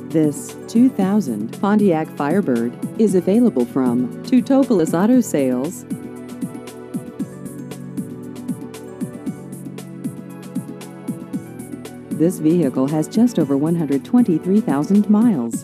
This 2000 Pontiac Firebird is available from Teutopolis Auto Sales. This vehicle has just over 123,000 miles.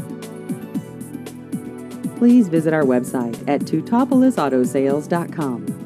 Please visit our website at teutopolisautosales.com.